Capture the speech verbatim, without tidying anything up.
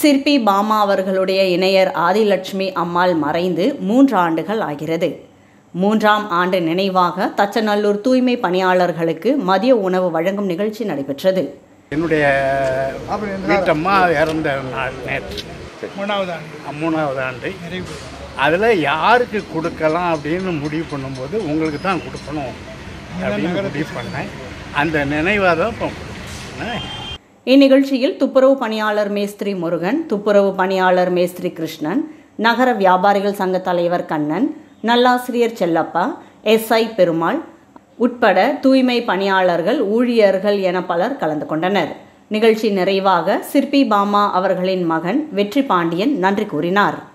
சிற்பி பாமா அவர்களுடைய இணையர் ஆதிலட்சுமி அம்மாள் மறைந்து மூன்று ஆண்டுகள் ஆகிறது. மூன்றாம் ஆண்டு நினைவாக தச்சநல்லூர் தூய்மை பணியாளர்களுக்கு மதிய உணவு வழங்கும் நிகழ்ச்சி நடைபெற்றது. என்னுடைய வீட்டம்மா இறந்த நாள் நேற்று மூணாவது ஆண்டு மூணாவது ஆண்டு அதில் யாருக்கு கொடுக்கலாம் அப்படின்னு முடிவு பண்ணும்போது உங்களுக்கு தான் கொடுக்கணும் அப்படின்னு முடிவு பண்ணேன். அந்த நினைவாக தான் இப்போ கொடுக்கணும். இந்நிகழ்ச்சியில் துப்புரவு பணியாளர் மேஸ்திரி முருகன், துப்புரவு பணியாளர் மேஸ்திரி கிருஷ்ணன், நகர வியாபாரிகள் சங்க தலைவர் கண்ணன், நல்லாசிரியர் செல்லப்பா, எஸ்ஐ பெருமாள் உட்பட தூய்மை பணியாளர்கள், ஊழியர்கள் என பலர் கலந்து கொண்டனர். நிகழ்ச்சி நிறைவாக சிற்பி பாமா அவர்களின் மகன் வெற்றி பாண்டியன் நன்றி கூறினார்.